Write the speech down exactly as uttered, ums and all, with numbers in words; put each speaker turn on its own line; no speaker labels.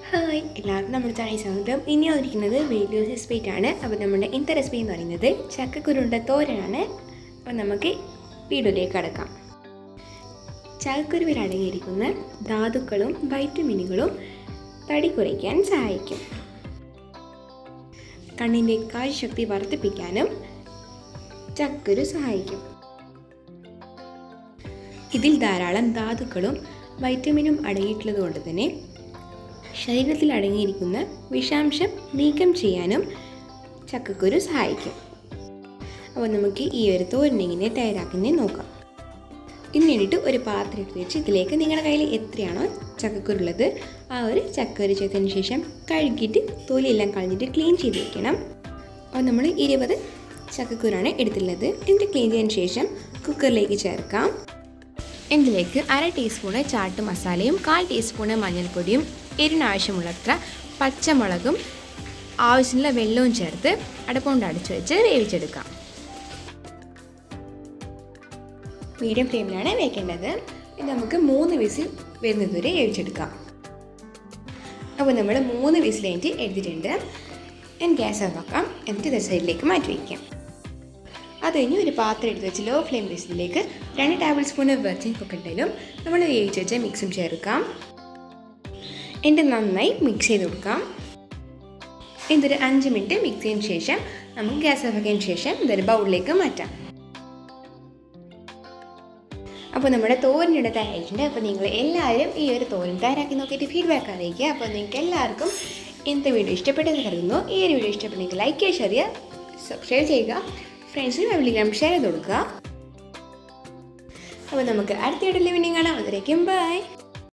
Hi എല്ലാവർക്കും നമ്മുടെ channel സ്വാഗതം. ഇനി വന്നിരിക്കുന്നത് വീഡിയോ റെസിപ്പി ആണ്. അപ്പോൾ നമ്മുടെ ഇന്നത്തെ റെസിപ്പി എന്ന് പറയുന്നത് ചക്കക്കുരുണ്ട തോരനാണ്. അപ്പോൾ നമുക്ക് വീഡിയോയിലേക്ക് കടക്കാം. ചക്കക്കുരുവിൽ അടങ്ങിയിരിക്കുന്ന ധാതുക്കളും വൈറ്റമിനുകളും തടി കുറയ്ക്കാൻ സഹായിക്കും. കണ്ണിൻ്റെ കാഴ്ചശക്തി വർദ്ധിപ്പിക്കാനും ചക്കക്കുരു സഹായിക്കും. ഇതിൽ ധാരാളം ധാതുക്കളും വൈറ്റമിനും അടങ്ങിയിട്ടുള്ളത് കൊണ്ട് തന്നെ ശരീരത്തിൽ അടങ്ങിയിരിക്കുന്ന വിഷാംശം നീക്കം ചെയ്യാനും ചക്കക്കുരു സഹായിക്കും. അപ്പോൾ നമുക്ക് ഈ ഒരു തോരൻ എങ്ങനെ തയ്യാറാക്കുന്നത് നോക്കാം. ഇതിന് വേണ്ടിയിട്ട് ഒരു പാത്രം എടുത്ത് വെച്ച് ഇതിലേക്ക് നിങ്ങളുടെ കയ്യിൽ എത്രയാണോ ചക്കക്കുരു ഉള്ളത് ആ ഒരു ചക്കക്കുരു ചേർത്തതിന് ശേഷം കഴുകിയിട്ട് തൊലിയെല്ലാം കളഞ്ഞിട്ട് ക്ലീൻ ചെയ്ത് വയ്ക്കണം. അപ്പോൾ നമ്മൾ ഇരുപത് ചക്കക്കുരാണ് എടുത്തുള്ളത്. എന്നിട്ട് ക്ലീൻ ചെയ്തതിന് ശേഷം കുക്കറിലേക്ക് ചേർക്കാം. ഇതിലേക്ക് അര ടീസ്പൂണ് ചാട്ട് മസാലയും കാൽ ടീസ്പൂണ് മഞ്ഞൾപ്പൊടിയും എരിവിനാവശ്യമുള്ളത്ര പച്ചമുളകും ആവശ്യമുള്ള വെള്ളവും ചേർത്ത് അടപ്പുകൊണ്ട് അടച്ചു വെച്ച് വേവിച്ചെടുക്കാം. മീഡിയം ഫ്ലെയിമിലാണ് വേവിക്കേണ്ടത്. ഇത് നമുക്ക് മൂന്ന് വിസിൽ വരുന്നത് വരെ വേവിച്ചെടുക്കാം. അപ്പോൾ നമ്മൾ മൂന്ന് വിസിൽ കഴിഞ്ഞിട്ട് എടുത്തിട്ടുണ്ട്. ഞാൻ ഗ്യാസ് ഓഫ് ആക്കാം. എന്നിട്ട് ഇത് സൈഡിലേക്ക് മാറ്റി വയ്ക്കാം. അത് കഴിഞ്ഞ് ഒരു പാത്രം എടുത്ത് വെച്ച് ലോ ഫ്ലെയിം ബേസിലേക്ക് രണ്ട് ടേബിൾ സ്പൂൺ വെർജിൻ കൊക്കട്ടയിലും നമ്മൾ വേവിച്ച് വെച്ച മിക്സും ചേർക്കാം. എന്നിട്ട് നന്നായി മിക്സ് ചെയ്ത് കൊടുക്കാം. ഇതൊരു അഞ്ച് മിനിറ്റ് മിക്സ് ചെയ്തതിന് ശേഷം നമുക്ക് ഗ്യാസ് ഓഫ് ആക്കിയതിന് ശേഷം ഇതൊരു ബൗളിലേക്ക് മാറ്റാം. അപ്പോൾ നമ്മുടെ തോരനിടെ തയ്യാറായിട്ടുണ്ട്. അപ്പോൾ നിങ്ങൾ എല്ലാവരും ഈ ഒരു തോരൻ തയ്യാറാക്കി നോക്കിയിട്ട് ഫീഡ്ബാക്ക് അറിയിക്കുക. അപ്പോൾ നിങ്ങൾക്ക് എല്ലാവർക്കും ഇന്നത്തെ വീഡിയോ ഇഷ്ടപ്പെട്ടെന്ന് കരുതുന്നു. ഈ ഒരു വീഡിയോ ഇഷ്ടപ്പെട്ടെങ്കിൽ ലൈക്ക് ചെയ്യുക, ഷെയർ ചെയ്യുക, സബ്സ്ക്രൈബ് ചെയ്യുക, ഫ്രണ്ട്സിനും ഫാമിലിക്കും ഷെയർ ചെയ്ത് കൊടുക്കുക. അപ്പോൾ നമുക്ക് അടുത്ത വീഡിയോയിൽ വീണ്ടും കാണാം. അതിലേക്കും ബൈ.